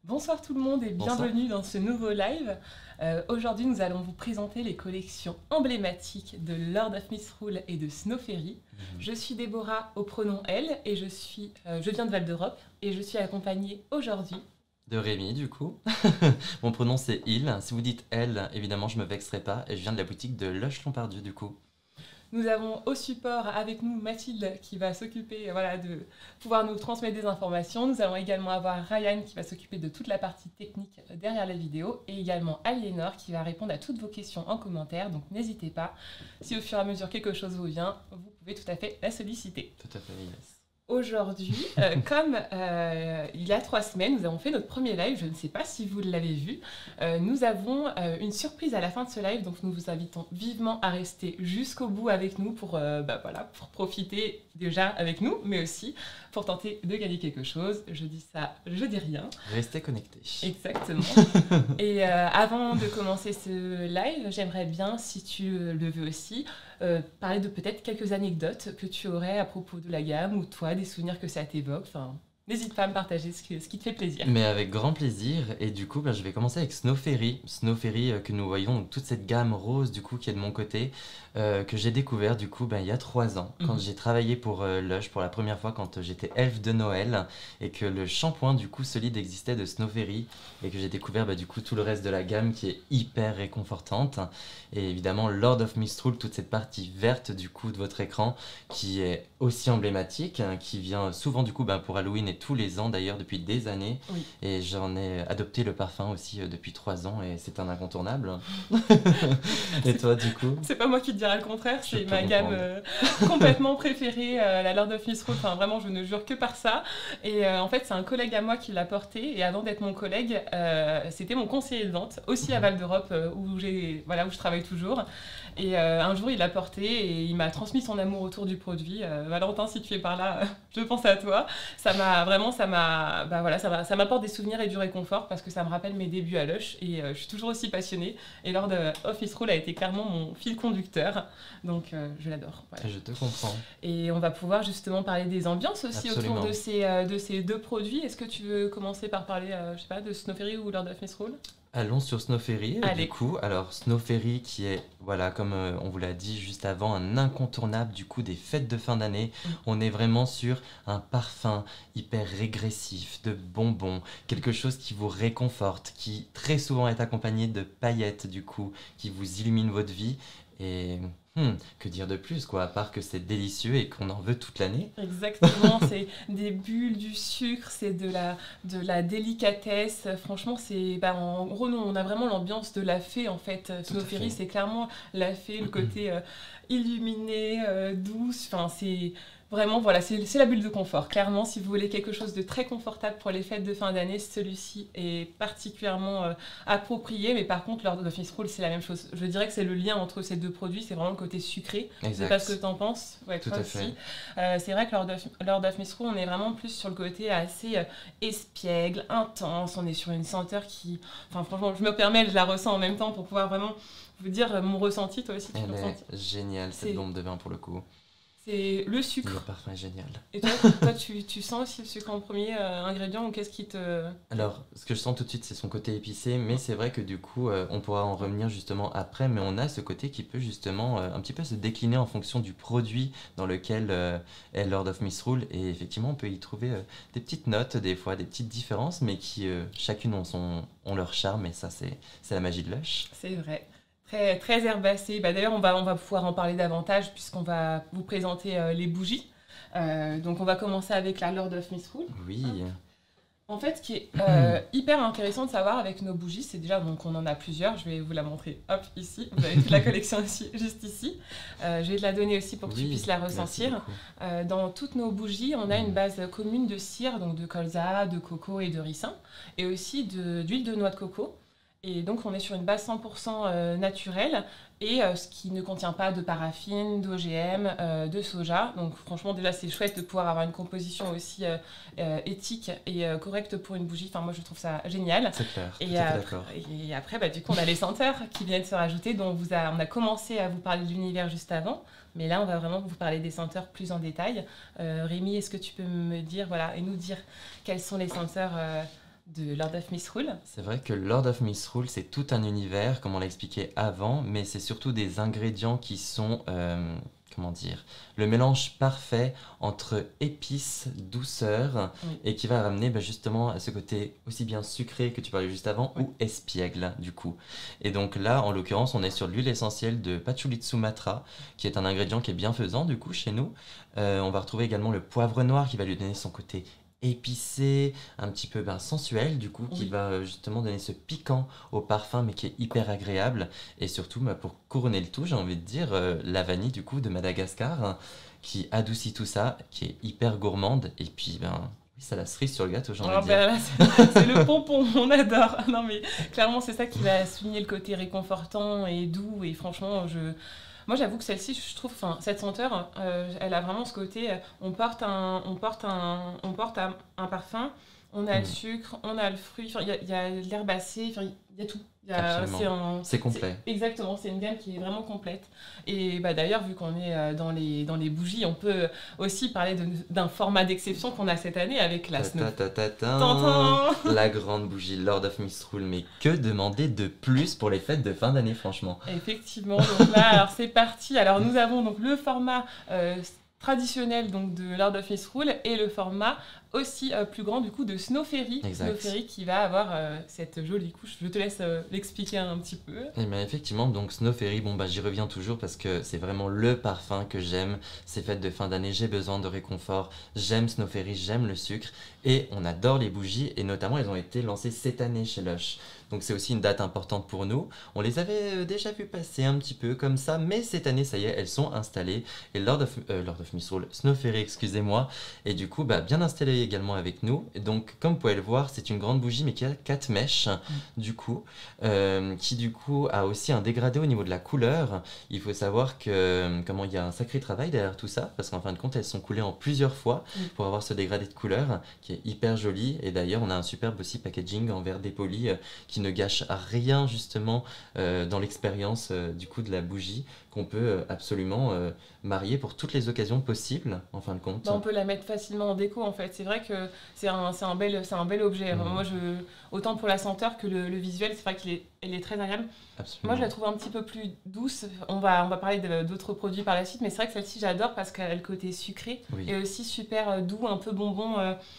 Bonsoir tout le monde et Bonsoir. bienvenue dans ce nouveau live. Aujourd'hui, nous allons vous présenter les collections emblématiques de Lord of Misrule et de Snow Ferry. Je suis Déborah au pronom elle et je viens de Val d'Europe et je suis accompagnée aujourd'hui. De Rémi, du coup. Mon pronom c'est il. Si vous dites elle, évidemment, je me vexerai pas. Et je viens de la boutique de Loche-Lompardieu, du coup. Nous avons au support avec nous Mathilde qui va s'occuper de pouvoir nous transmettre des informations. Nous allons également avoir Ryan qui va s'occuper de toute la partie technique derrière la vidéo et également Aliénor qui va répondre à toutes vos questions en commentaire. Donc n'hésitez pas, si au fur et à mesure quelque chose vous vient, vous pouvez tout à fait la solliciter. Tout à fait, yes. Aujourd'hui, comme il y a 3 semaines, nous avons fait notre premier live, je ne sais pas si vous l'avez vu, nous avons une surprise à la fin de ce live, donc nous vous invitons vivement à rester jusqu'au bout avec nous pour profiter déjà avec nous, mais aussi pour tenter de gagner quelque chose. Je dis ça, je dis rien. Restez connectés. Exactement. Et avant de commencer ce live, j'aimerais bien, si tu le veux aussi, parler de peut-être quelques anecdotes que tu aurais à propos de la gamme ou toi, des souvenirs que ça t'évoque. Enfin, n'hésite pas à me partager ce qui te fait plaisir. Mais avec grand plaisir. Et du coup, je vais commencer avec Snow Ferry. Snow Ferry que nous voyons, donc toute cette gamme rose du coup qui est de mon côté, que j'ai découvert du coup il y a 3 ans. Quand j'ai travaillé pour Lush pour la première fois, quand j'étais elfe de Noël, et que le shampoing du coup solide existait de Snow Ferry, et que j'ai découvert du coup tout le reste de la gamme qui est hyper réconfortante. Et évidemment Lord of Misrule, toute cette partie verte du coup de votre écran qui est aussi emblématique, qui vient souvent du coup pour Halloween et tous les ans d'ailleurs depuis des années. Oui. Et j'en ai adopté le parfum aussi depuis 3 ans et c'est un incontournable. Et toi du coup? C'est pas moi qui te dirai le contraire, Je c'est peux ma gamme comprendre. complètement préférée, la Lord of Misrule. Enfin, vraiment, je ne jure que par ça. Et en fait, c'est un collègue à moi qui l'a porté. Et avant d'être mon collègue, c'était mon conseiller de vente, aussi à Val d'Europe, où je travaille toujours. Et un jour, il l'a porté et il m'a transmis son amour autour du produit. Valentin, si tu es par là, je pense à toi. Ça m'apporte des souvenirs et du réconfort parce que ça me rappelle mes débuts à Lush et je suis toujours aussi passionnée. Et Lord of Misrule a été clairement mon fil conducteur, donc je l'adore. Voilà. Je te comprends. Et on va pouvoir justement parler des ambiances aussi Absolument. autour de ces deux produits. Est-ce que tu veux commencer par parler, je sais pas, de Snow Ferry ou Lord of Misrule? Allons sur Snow Ferry. Allez. Du coup, alors Snow Ferry qui est, comme on vous l'a dit juste avant, un incontournable du coup des fêtes de fin d'année. On est vraiment sur un parfum hyper régressif, de bonbons, quelque chose qui vous réconforte, qui très souvent est accompagné de paillettes du coup, qui vous illumine votre vie. Et que dire de plus quoi, à part que c'est délicieux et qu'on en veut toute l'année. Exactement, c'est des bulles, du sucre, c'est de la délicatesse. Franchement, en gros, nous, on a vraiment l'ambiance de la fée en fait. Snow Ferry, c'est clairement la fée, le côté illuminé, douce. Enfin, c'est vraiment, voilà, c'est la bulle de confort. Clairement, si vous voulez quelque chose de très confortable pour les fêtes de fin d'année, celui-ci est particulièrement approprié. Mais par contre, Lord of Misrule, c'est la même chose. Je dirais que c'est le lien entre ces deux produits, c'est vraiment le côté sucré. Exact. Je sais pas ce que tu en penses. Ouais, Tout toi à aussi. fait. C'est vrai que Lord of Misrule, on est vraiment plus sur le côté assez espiègle, intense. On est sur une senteur qui... Enfin, franchement, je me permets, je la ressens en même temps pour pouvoir vraiment vous dire mon ressenti. Toi aussi, tu peux ressentir. Elle est géniale cette bombe de vin pour le coup. C'est le sucre. Le parfum est génial. Et toi, tu sens aussi le sucre en premier ingrédient ou qu'est-ce qui te... Alors, ce que je sens tout de suite, c'est son côté épicé, mais c'est vrai que du coup, on pourra en revenir justement après, mais on a ce côté qui peut justement un petit peu se décliner en fonction du produit dans lequel est Lord of Misrule, et effectivement, on peut y trouver des petites notes, des fois, des petites différences, mais qui chacune ont leur charme, et ça, c'est la magie de Lush. C'est vrai. Très, très herbacé. D'ailleurs, on va pouvoir en parler davantage puisqu'on va vous présenter les bougies. Donc, on va commencer avec la Lord of Misrule. Oui. En fait, ce qui est hyper intéressant de savoir avec nos bougies, c'est déjà, donc on en a plusieurs, je vais vous la montrer, hop, ici, vous avez toute la collection ici, juste ici. Je vais te la donner aussi pour que tu puisses la ressentir. Dans toutes nos bougies, on a une base commune de cire, donc de colza, de coco et de ricin, et aussi d'huile de noix de coco. Et donc, on est sur une base 100% naturelle et ce qui ne contient pas de paraffine, d'OGM, de soja. Donc, franchement, déjà, c'est chouette de pouvoir avoir une composition aussi éthique et correcte pour une bougie. Enfin, moi, je trouve ça génial. C'est clair, tout Et à fait d'accord. Et après, du coup, on a les senteurs qui viennent se rajouter, dont on a commencé à vous parler de l'univers juste avant. Mais là, on va vraiment vous parler des senteurs plus en détail. Rémi, est-ce que tu peux me dire, et nous dire quelles sont les senteurs de Lord of Misrule. C'est vrai que Lord of Misrule, c'est tout un univers, comme on l'a expliqué avant, mais c'est surtout des ingrédients qui sont, comment dire, le mélange parfait entre épices, douceur, et qui va ramener justement à ce côté aussi bien sucré que tu parlais juste avant, ou espiègle, du coup. Et donc là, en l'occurrence, on est sur l'huile essentielle de patchouli de Sumatra, qui est un ingrédient qui est bienfaisant, du coup, chez nous. On va retrouver également le poivre noir, qui va lui donner son côté épicé, un petit peu sensuel du coup, qui va justement donner ce piquant au parfum mais qui est hyper agréable. Et surtout pour couronner le tout, j'ai envie de dire la vanille du coup de Madagascar qui adoucit tout ça, qui est hyper gourmande. Et puis ça la cerise sur le gâteau, j'ai envie de dire. Là, c'est le pompon, on adore. Non mais clairement c'est ça qui va souligner le côté réconfortant et doux. Et franchement moi, j'avoue que celle-ci, je trouve, cette senteur, elle a vraiment ce côté, on porte un parfum, on a le sucre, on a le fruit, il y a l'herbacé, il y a tout. C'est complet. Exactement, c'est une gamme qui est vraiment complète. Et d'ailleurs, vu qu'on est dans les bougies, on peut aussi parler d'un format d'exception qu'on a cette année avec la la grande bougie Lord of Misrule. Mais que demander de plus pour les fêtes de fin d'année, franchement? Effectivement, donc là, alors c'est parti. Alors nous avons donc le format traditionnel donc de Lord of Misrule et le format aussi plus grand du coup de Snow Fairy. Snow Fairy qui va avoir cette jolie couche. Je te laisse l'expliquer un petit peu. Et bien effectivement, donc Snow Fairy, j'y reviens toujours parce que c'est vraiment le parfum que j'aime. Ces fêtes de fin d'année, j'ai besoin de réconfort. J'aime Snow Fairy, j'aime le sucre et on adore les bougies et notamment elles ont été lancées cette année chez Lush. Donc c'est aussi une date importante pour nous. On les avait déjà vues passer un petit peu comme ça, mais cette année, ça y est, elles sont installées. Et Lord of Misrule, Snow Fairy, excusez-moi, et du coup, bien installé également avec nous. Et donc, comme vous pouvez le voir, c'est une grande bougie, mais qui a 4 mèches, du coup, qui du coup a aussi un dégradé au niveau de la couleur. Il faut savoir que, il y a un sacré travail derrière tout ça, parce qu'en fin de compte, elles sont coulées en plusieurs fois pour avoir ce dégradé de couleur, qui est hyper joli. Et d'ailleurs, on a un superbe aussi packaging en verre dépoli, qui ne gâche rien justement dans l'expérience du coup de la bougie qu'on peut absolument marier pour toutes les occasions possibles en fin de compte. On peut la mettre facilement en déco en fait. C'est vrai que c'est un bel objet. Moi, autant pour la senteur que le visuel, c'est vrai qu'elle est très agréable. Absolument. Moi, je la trouve un petit peu plus douce. On va parler d'autres produits par la suite, mais c'est vrai que celle-ci, j'adore parce qu'elle a le côté sucré et aussi super doux, un peu bonbon.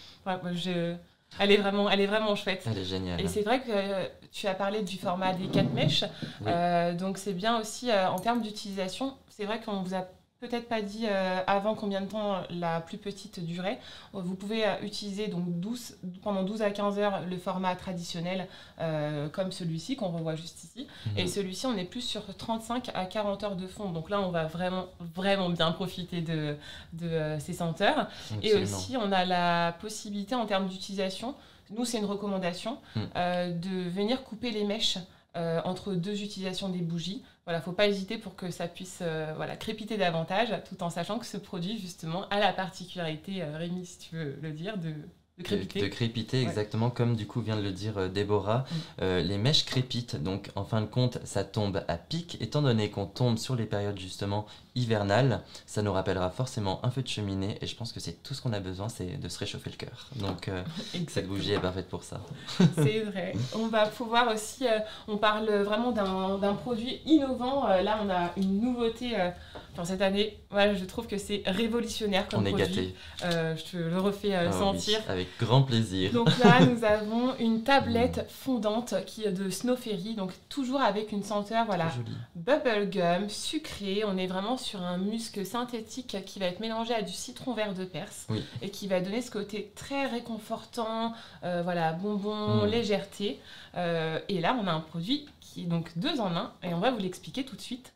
Elle est vraiment chouette. Elle est géniale. Et c'est vrai que tu as parlé du format des 4 mèches. Donc c'est bien aussi en termes d'utilisation. C'est vrai qu'on vous a peut-être pas dit avant combien de temps la plus petite durait. Vous pouvez utiliser donc pendant 12 à 15 heures le format traditionnel comme celui-ci qu'on revoit juste ici. Et celui-ci, on est plus sur 35 à 40 heures de fond. Donc là, on va vraiment, vraiment bien profiter de ces senteurs. Absolument. Et aussi, on a la possibilité en termes d'utilisation, nous, c'est une recommandation, de venir couper les mèches entre 2 utilisations des bougies. Voilà, faut pas hésiter pour que ça puisse crépiter davantage, tout en sachant que ce produit, justement, a la particularité, Rémi, si tu veux le dire, de crépiter. De crépiter, exactement comme du coup vient de le dire Déborah. Les mèches crépitent, donc en fin de compte, ça tombe à pic. Étant donné qu'on tombe sur les périodes justement hivernales, ça nous rappellera forcément un feu de cheminée et je pense que c'est tout ce qu'on a besoin, c'est de se réchauffer le cœur. Donc cette bougie est parfaite pour ça. C'est vrai. On va pouvoir aussi, on parle vraiment d'un produit innovant. Là, on a une nouveauté cette année. Voilà, je trouve que c'est révolutionnaire comme produit. On est gâtés. Je te le refais sentir. Oui, avec grand plaisir. Donc là, nous avons une tablette fondante qui est de Snow Fairy, donc toujours avec une senteur bubblegum, sucrée. On est vraiment sur un musc synthétique qui va être mélangé à du citron vert de Perse et qui va donner ce côté très réconfortant, bonbon, légèreté. Et là, on a un produit qui est donc 2 en 1 et on va vous l'expliquer tout de suite.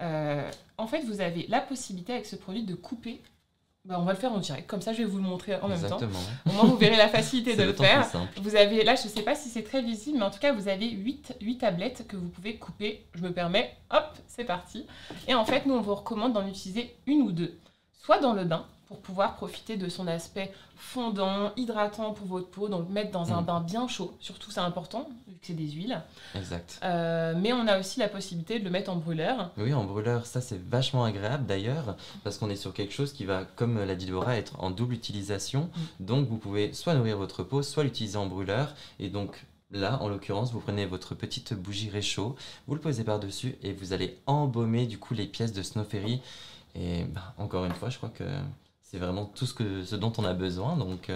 En fait, vous avez la possibilité avec ce produit de couper. On va le faire en direct, comme ça je vais vous le montrer en même temps. Au moins vous verrez la facilité de le faire. Vous avez, là je ne sais pas si c'est très visible, mais en tout cas vous avez 8 tablettes que vous pouvez couper. Je me permets, hop, c'est parti. Et en fait nous on vous recommande d'en utiliser 1 ou 2, soit dans le bain, pour pouvoir profiter de son aspect fondant, hydratant pour votre peau, donc mettre dans un bain bien chaud, surtout c'est important, vu que c'est des huiles. Exact. Mais on a aussi la possibilité de le mettre en brûleur. Oui, en brûleur, ça c'est vachement agréable d'ailleurs, parce qu'on est sur quelque chose qui va, comme l'a dit Laura, être en double utilisation. Donc vous pouvez soit nourrir votre peau, soit l'utiliser en brûleur. Et donc là, en l'occurrence, vous prenez votre petite bougie réchaud, vous le posez par-dessus et vous allez embaumer du coup les pièces de Snow Fairy. Et encore une fois, je crois que c'est vraiment tout ce dont on a besoin. Donc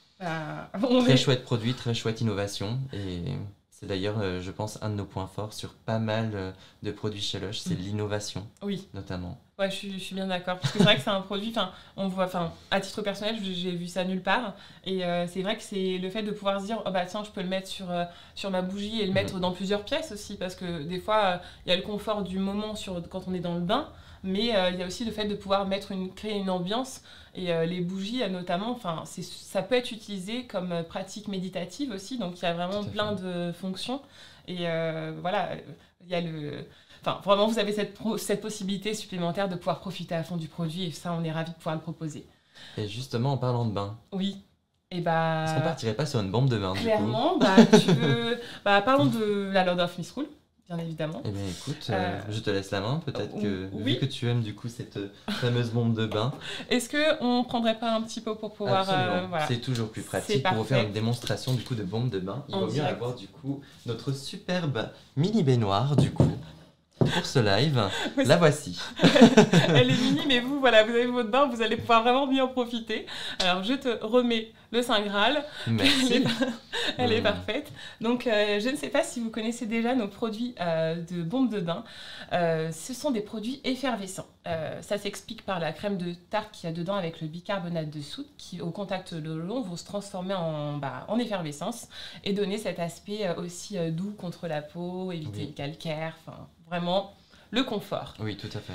très chouette produit, très chouette innovation. Et c'est d'ailleurs, je pense, un de nos points forts sur pas mal de produits chez Lush, c'est l'innovation, notamment. Ouais, je suis bien d'accord. Parce que c'est vrai que c'est un produit, on voit, à titre personnel, j'ai vu ça nulle part. Et c'est vrai que c'est le fait de pouvoir se dire, oh bah tiens, je peux le mettre sur ma bougie et le mettre dans plusieurs pièces aussi. Parce que des fois, il y a le confort du moment quand on est dans le bain. Mais il y a aussi le fait de pouvoir créer une ambiance. Et les bougies, notamment, ça peut être utilisé comme pratique méditative aussi. Donc il y a vraiment plein de fonctions. Et voilà, il y a vraiment, vous avez cette possibilité supplémentaire de pouvoir profiter à fond du produit. Et ça, on est ravis de pouvoir le proposer. Et justement, en parlant de bain. Oui. Et est-ce qu'on partirait pas sur une bombe de bain, clairement, du coup tu veux... parlons de la Lord of Misrule. Bien évidemment. Eh bien écoute, je te laisse la main, peut-être que vu que tu aimes du coup cette fameuse bombe de bain. Est-ce qu'on prendrait pas un petit pot pour pouvoir... voilà. C'est toujours plus pratique pour vous faire une démonstration du coup de bombe de bain. Il vaut mieux avoir du coup notre superbe mini baignoire du coup. Pour ce live, la voici. Elle est mini, mais vous avez votre bain, vous allez pouvoir vraiment bien en profiter. Alors, je te remets le Saint Graal. Merci. Elle est parfaite. Donc, je ne sais pas si vous connaissez déjà nos produits de bombe de bain. Ce sont des produits effervescents. Ça s'explique par la crème de tarte qu'il y a dedans avec le bicarbonate de soude qui, au contact de l'eau, vont se transformer en effervescence et donner cet aspect aussi doux contre la peau, éviter le calcaire, vraiment le confort. Oui, tout à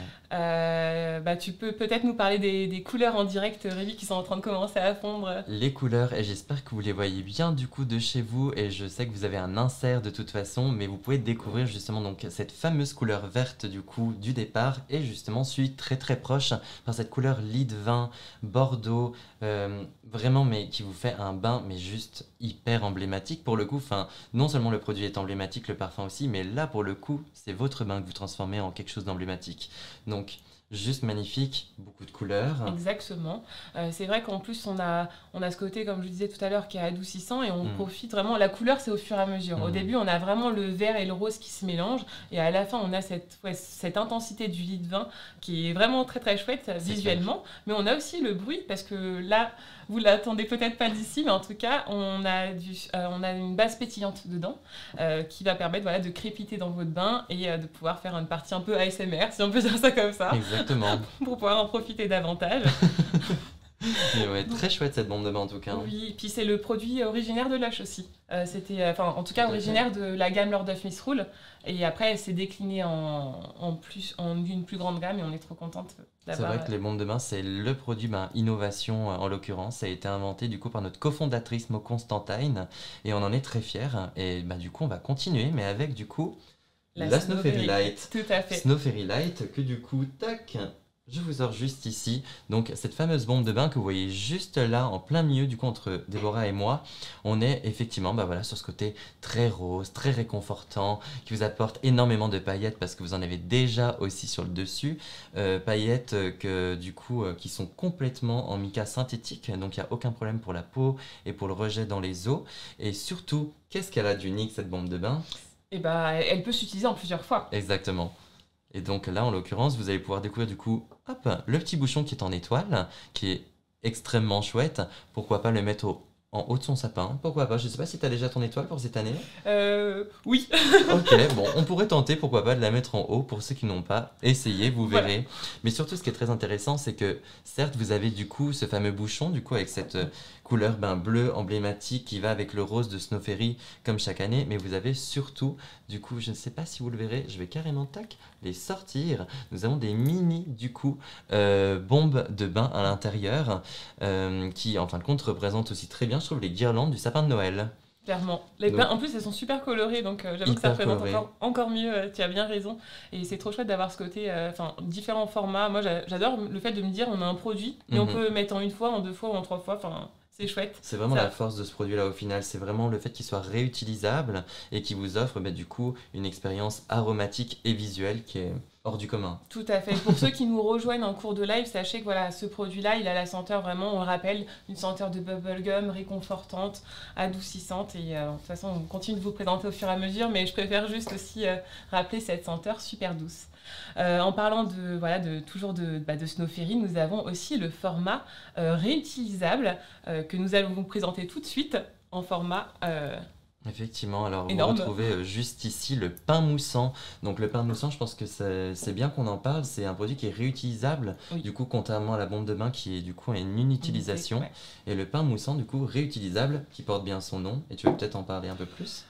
fait. Tu peux peut-être nous parler des couleurs en direct, Rémi, qui sont en train de commencer à fondre. Les couleurs, et j'espère que vous les voyez bien du coup de chez vous, et je sais que vous avez un insert de toute façon, mais vous pouvez découvrir justement donc cette fameuse couleur verte du coup du départ, et justement celui très très proche par cette couleur lit de vin, bordeaux, vraiment mais qui vous fait un bain mais juste hyper emblématique pour le coup. Non seulement le produit est emblématique, le parfum aussi, mais là pour le coup c'est votre bain que vous transformez en quelque chose d'emblématique. Donc juste magnifique, beaucoup de couleurs. Exactement. C'est vrai qu'en plus, on a ce côté, comme je disais tout à l'heure, qui est adoucissant et on profite vraiment. La couleur, c'est au fur et à mesure. Au début, on a vraiment le vert et le rose qui se mélangent et à la fin, on a cette intensité du lit de vin qui est vraiment très très chouette visuellement. Mais on a aussi le bruit parce que là, vous l'attendez peut-être pas d'ici, mais en tout cas, on a une base pétillante dedans qui va permettre de crépiter dans votre bain et de pouvoir faire une partie un peu ASMR, si on peut dire ça comme ça. Exactement. Pour pouvoir en profiter davantage. Mais ouais, très chouette cette bombe de bain en tout cas. Oui, et puis c'est le produit originaire de Lush aussi. C'était, en tout cas, originaire de la gamme Lord of Misrule. Et après, elle s'est déclinée en une plus grande gamme et on est trop contente d'avoir... C'est vrai que les bombes de bain, c'est le produit innovation en l'occurrence. Ça a été inventé du coup par notre cofondatrice Maud Constantine et on en est très fiers. Et du coup, on va continuer, mais avec du coup la Snow Fairy Light. Tout à fait. Snow Fairy Light que du coup, tac, je vous sors juste ici. Donc cette fameuse bombe de bain que vous voyez juste là en plein milieu du coup entre Déborah et moi, on est effectivement sur ce côté très rose, très réconfortant, qui vous apporte énormément de paillettes parce que vous en avez déjà aussi sur le dessus. Paillettes qui sont complètement en mica synthétique, donc il n'y a aucun problème pour la peau et pour le rejet dans les eaux. Et surtout, qu'est-ce qu'elle a d'unique cette bombe de bain ? Elle peut s'utiliser en plusieurs fois. Exactement. Et donc là, en l'occurrence, vous allez pouvoir découvrir du coup, le petit bouchon qui est en étoile, qui est extrêmement chouette. Pourquoi pas le mettre en haut de son sapin? Pourquoi pas? Je ne sais pas si tu as déjà ton étoile pour cette année. Oui. Ok, bon, on pourrait tenter, pourquoi pas, de la mettre en haut pour ceux qui n'ont pas essayé, vous verrez. Voilà. Mais surtout, ce qui est très intéressant, c'est que certes, vous avez du coup ce fameux bouchon, du coup, avec cette couleur bleue emblématique qui va avec le rose de Snow Fairy comme chaque année, mais vous avez surtout, du coup, je ne sais pas si vous le verrez, je vais carrément les sortir. Nous avons des mini, du coup, bombes de bain à l'intérieur qui, en fin de compte, représentent aussi très bien, je trouve, les guirlandes du sapin de Noël. Clairement. En plus, elles sont super colorées, donc j'avoue que ça représente encore mieux, tu as bien raison. Et c'est trop chouette d'avoir ce côté, différents formats. Moi, j'adore le fait de me dire on a un produit, mais on peut mettre en une fois, en deux fois ou en trois fois. C'est chouette. C'est vraiment la force de ce produit-là au final, c'est vraiment le fait qu'il soit réutilisable et qu'il vous offre du coup une expérience aromatique et visuelle qui est hors du commun. Tout à fait. Pour ceux qui nous rejoignent en cours de live, sachez que voilà, ce produit-là, il a la senteur vraiment, on le rappelle, une senteur de bubblegum réconfortante, adoucissante. Et de toute façon, on continue de vous présenter au fur et à mesure, mais je préfère juste aussi rappeler cette senteur super douce. En parlant toujours de Snow Ferry, nous avons aussi le format réutilisable que nous allons vous présenter tout de suite en format Effectivement, alors énorme. Vous retrouvez juste ici le pain moussant. Donc le pain moussant, je pense que c'est bien qu'on en parle, c'est un produit qui est réutilisable, du coup contrairement à la bombe de bain qui est du coup une utilisation. Et le pain moussant du coup réutilisable, qui porte bien son nom. Et tu veux peut-être en parler un peu plus?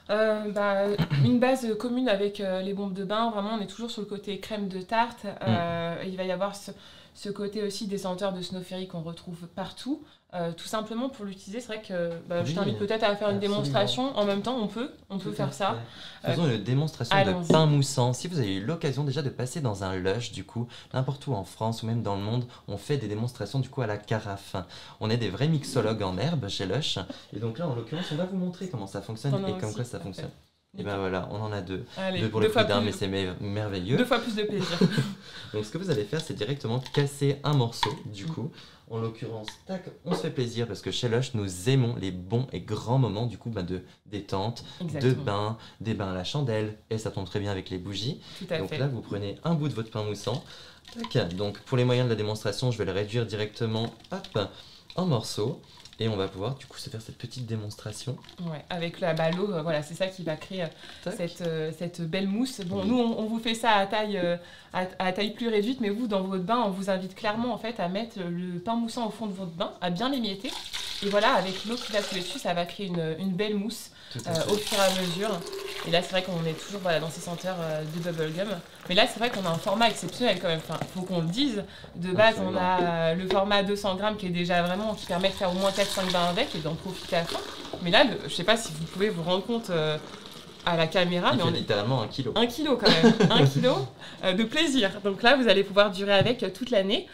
Une base commune avec les bombes de bain, vraiment on est toujours sur le côté crème de tarte. Il va y avoir ce côté aussi des senteurs de Snow Ferry qu'on retrouve partout. Tout simplement pour l'utiliser, c'est vrai que je t'invite peut-être à faire une démonstration. En même temps, on peut faire ça. Faisons une démonstration de pain moussant. Si vous avez eu l'occasion déjà de passer dans un Lush, du coup, n'importe où en France ou même dans le monde, on fait des démonstrations du coup à la carafe. On est des vrais mixologues en herbe chez Lush. Et donc là, en l'occurrence, on va vous montrer comment ça fonctionne et comme quoi ça fonctionne. Et ben voilà, on en a deux. Allez, deux pour le prix d'un, mais c'est merveilleux. 2 fois plus de plaisir. Donc ce que vous allez faire, c'est directement casser un morceau, du coup. En l'occurrence, tac, on se fait plaisir parce que chez Lush, nous aimons les bons et grands moments du coup de détente, de bain, des bains à la chandelle, et ça tombe très bien avec les bougies. Donc là, vous prenez un bout de votre pain moussant. Tac. Donc pour les moyens de la démonstration, je vais le réduire directement en morceaux. Et on va pouvoir du coup se faire cette petite démonstration. Ouais, avec l'eau, voilà, c'est ça qui va créer cette belle mousse. Bon, nous on vous fait ça à taille plus réduite, mais vous dans votre bain, on vous invite clairement en fait à mettre le pain moussant au fond de votre bain, à bien l'émietter. Et voilà, avec l'eau qui va couler dessus, ça va créer une belle mousse au fur et à mesure. Et là, c'est vrai qu'on est toujours dans ces senteurs de bubblegum. Mais là, c'est vrai qu'on a un format exceptionnel quand même. Enfin, faut qu'on le dise. De base, on a le format 200 grammes qui est déjà vraiment, qui permet de faire au moins 4-5 bains avec et d'en profiter à fond. Mais là, je sais pas si vous pouvez vous rendre compte à la caméra, mais on est littéralement 1 kilo. 1 kilo quand même. 1 kilo de plaisir. Donc là, vous allez pouvoir durer avec toute l'année.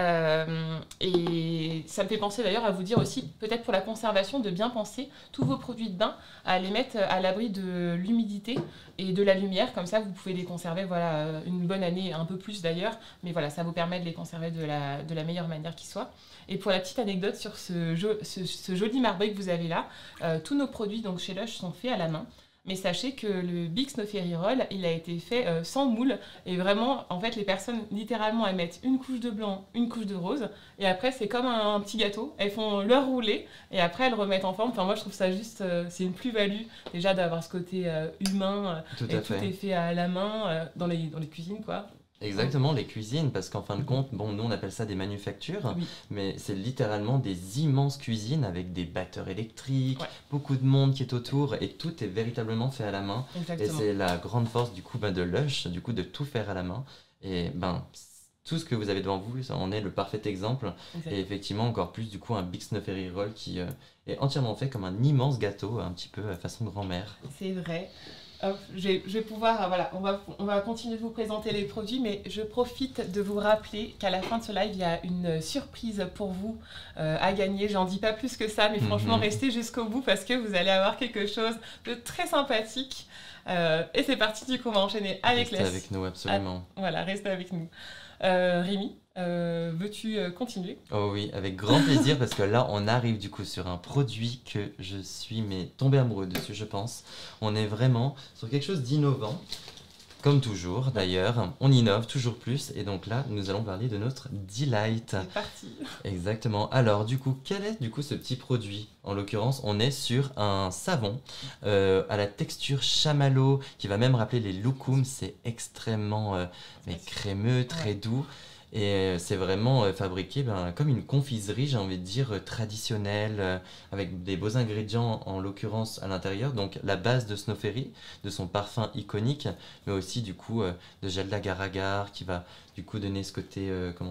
Et ça me fait penser d'ailleurs à vous dire aussi, peut-être pour la conservation, de bien penser tous vos produits de bain à les mettre à l'abri de l'humidité et de la lumière. Comme ça, vous pouvez les conserver une bonne année, un peu plus d'ailleurs. Mais voilà, ça vous permet de les conserver de la meilleure manière qui soit. Et pour la petite anecdote sur ce joli marbré que vous avez là, tous nos produits donc, chez Lush sont faits à la main. Mais sachez que le Big Snow Ferry Roll, il a été fait sans moule. Et vraiment, en fait, les personnes, littéralement, elles mettent une couche de blanc, une couche de rose. Et après, c'est comme un petit gâteau. Elles font leur roulé et après, elles remettent en forme. Enfin, moi, je trouve ça juste... c'est une plus-value, déjà, d'avoir ce côté humain. Tout est fait à la main, dans les cuisines, quoi. Exactement, les cuisines, parce qu'en fin de compte, bon, nous on appelle ça des manufactures, mais c'est littéralement des immenses cuisines avec des batteurs électriques, beaucoup de monde qui est autour, et tout est véritablement fait à la main. Et c'est la grande force du coup de Lush, du coup de tout faire à la main. Et tout ce que vous avez devant vous, ça en est le parfait exemple. Et effectivement, encore plus du coup un Big Snow Ferry Roll qui est entièrement fait comme un immense gâteau, un petit peu façon grand-mère. C'est vrai. Hop, je vais pouvoir, on va continuer de vous présenter les produits, mais je profite de vous rappeler qu'à la fin de ce live, il y a une surprise pour vous à gagner. J'en dis pas plus que ça, mais franchement, restez jusqu'au bout parce que vous allez avoir quelque chose de très sympathique. Et c'est parti, du coup, on va enchaîner avec Restez avec nous, absolument. Voilà, restez avec nous. Rémi, veux-tu continuer? Oh oui, avec grand plaisir, parce que là, on arrive du coup sur un produit que je suis tombé amoureux dessus, je pense. On est vraiment sur quelque chose d'innovant, comme toujours d'ailleurs. On innove toujours plus, et donc là, nous allons parler de notre Delight. C'est parti. Exactement. Alors du coup, quel est du coup ce petit produit? En l'occurrence, on est sur un savon à la texture chamallow, qui va même rappeler les loukoums. C'est extrêmement crémeux, très doux. Et c'est vraiment fabriqué comme une confiserie, j'ai envie de dire, traditionnelle, avec des beaux ingrédients, en l'occurrence à l'intérieur. Donc la base de Snow Ferry, de son parfum iconique, mais aussi du coup de gel d'agar-agar qui va du coup donner ce côté,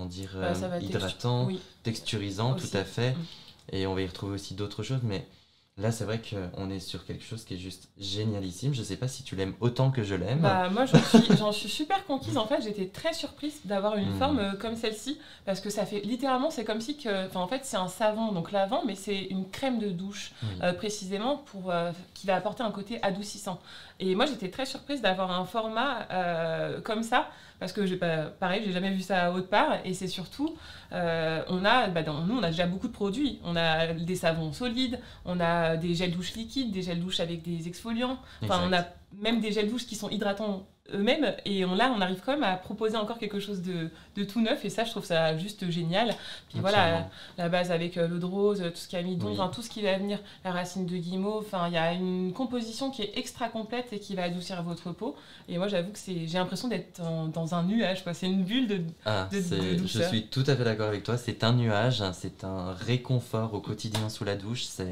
hydratant, texturisant, aussi. Tout à fait. Et on va y retrouver aussi d'autres choses, mais Là, c'est vrai qu'on est sur quelque chose qui est juste génialissime. Je sais pas si tu l'aimes autant que je l'aime. Bah, moi, j'en suis super conquise. En fait, j'étais très surprise d'avoir une forme comme celle-ci. Parce que ça fait littéralement, c'est comme si que. Enfin, en fait, c'est un savon, donc lavant, mais c'est une crème de douche, Oui. précisément, qui va apporter un côté adoucissant. Et moi, j'étais très surprise d'avoir un format comme ça. Parce que, pareil, j'ai jamais vu ça autre part. Et c'est surtout, nous, on a déjà beaucoup de produits. On a des savons solides, on a des gels douche liquides, des gels douche avec des exfoliants. Enfin, on a même des gels douche qui sont hydratants eux-mêmes. Et là, on arrive quand même à proposer encore quelque chose de tout neuf. Et ça, je trouve ça juste génial. Puis voilà, la base avec l'eau de rose, tout ce qui a mis Oui. tout ce qui va venir, la racine de guimauve. Enfin, il y a une composition qui est extra complète et qui va adoucir votre peau. Et moi, j'avoue que j'ai l'impression d'être dans un nuage, quoi. C'est une bulle de douceur. Je suis tout à fait d'accord avec toi. C'est un nuage, hein, c'est un réconfort au quotidien sous la douche. C'est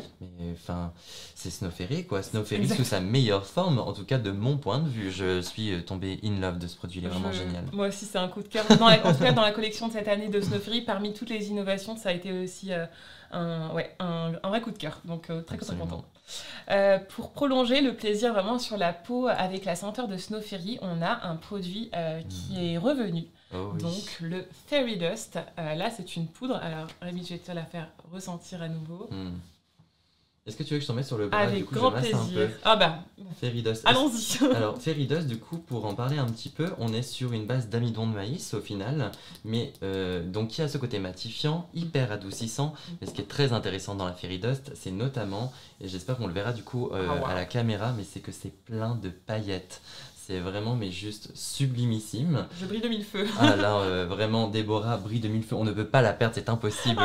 Snow Fairy, quoi. Snow Fairy sous sa meilleure forme, en tout cas de mon point de vue. Je suis tombé in love de ce produit, il est vraiment génial. Moi aussi, c'est un coup de cœur. En tout cas, dans la collection de cette année de Snow Fairy, parmi toutes les innovations, ça a été aussi un vrai coup de cœur. Donc, très content. Pour prolonger le plaisir vraiment sur la peau avec la senteur de Snow Fairy, on a un produit qui est revenu. Oh, oui. Donc le Fairy Dust. Là, c'est une poudre. Alors, Rémi, je vais te la faire ressentir à nouveau. Est-ce que tu veux que je t'en mette sur le bras? Avec du coup, grand je masse plaisir. un peu. Ah bah, Fairy Dust. allons-y. Alors, Fairy Dust, du coup, pour en parler un petit peu, on est sur une base d'amidon de maïs au final, mais donc qui a ce côté matifiant, hyper adoucissant. Mais ce qui est très intéressant dans la Fairy Dust, c'est notamment, et j'espère qu'on le verra du coup à la caméra, mais c'est que c'est plein de paillettes. C'est vraiment, mais juste sublimissime. Je brille de mille feux. Ah là, vraiment, Déborah brille de mille feux. On ne peut pas la perdre, c'est impossible.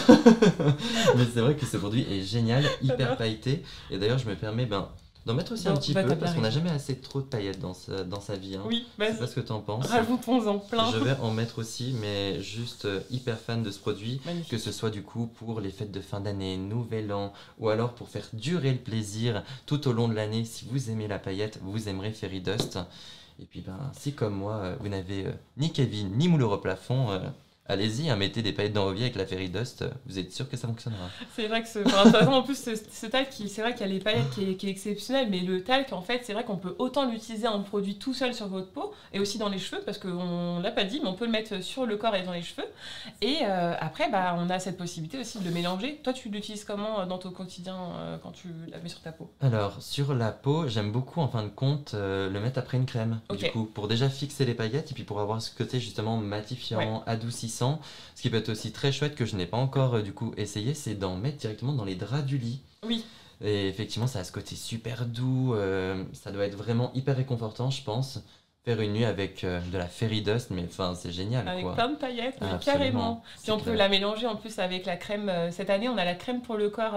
Mais c'est vrai que ce produit est génial, hyper pailleté. Et d'ailleurs, je me permets d'en mettre aussi un petit peu, parce qu'on n'a jamais assez trop de paillettes dans sa vie. Hein. Oui, je sais pas ce que tu en penses. Rajoutons-en plein. Je vais en mettre aussi, mais juste hyper fan de ce produit. Magnifique. Que ce soit du coup pour les fêtes de fin d'année, nouvel an, ou alors pour faire durer le plaisir tout au long de l'année. Si vous aimez la paillette, vous aimerez Fairy Dust. Et puis si comme moi, vous n'avez ni Kevin, ni moule au plafond, allez-y, mettez des paillettes dans vos vies avec la Fairy Dust, vous êtes sûr que ça fonctionnera. C'est vrai que en plus ce talc, c'est vrai qu'il y a les paillettes qui est exceptionnel, mais le talc, en fait, c'est vrai qu'on peut autant l'utiliser en produit tout seul sur votre peau et aussi dans les cheveux, parce qu'on l'a pas dit, mais on peut le mettre sur le corps et dans les cheveux. Et après, on a cette possibilité aussi de le mélanger. Toi, tu l'utilises comment dans ton quotidien quand tu la mets sur ta peau? Alors, sur la peau, j'aime beaucoup en fin de compte le mettre après une crème, du coup, pour déjà fixer les paillettes et puis pour avoir ce côté justement matifiant, adoucissant. Ce qui peut être aussi très chouette que je n'ai pas encore du coup essayé, c'est d'en mettre directement dans les draps du lit. Oui. Et effectivement, ça a ce côté super doux, ça doit être vraiment hyper réconfortant, je pense. Faire une nuit avec de la Fairy Dust, mais enfin, c'est génial. Avec quoi. plein de paillettes, mais Absolument. carrément. Puis on peut la mélanger en plus avec la crème. Cette année, on a la crème pour le corps